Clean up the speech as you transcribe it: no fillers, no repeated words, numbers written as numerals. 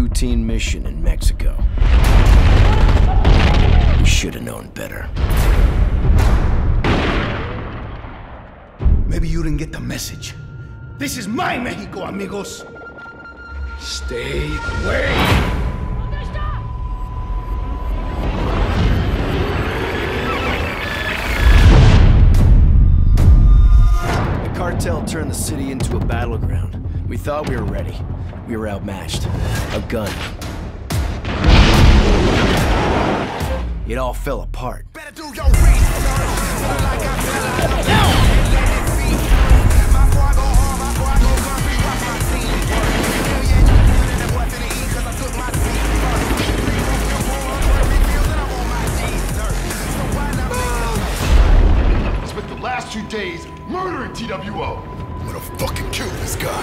routine mission in Mexico. We should have known better. Maybe you didn't get the message. This is my Mexico, amigos. Stay away. The cartel turned the city into a battleground. We thought we were ready. We were outmatched. Outgunned. It all fell apart. Spent the last 2 days murdering TWO. I'm gonna fucking kill this guy.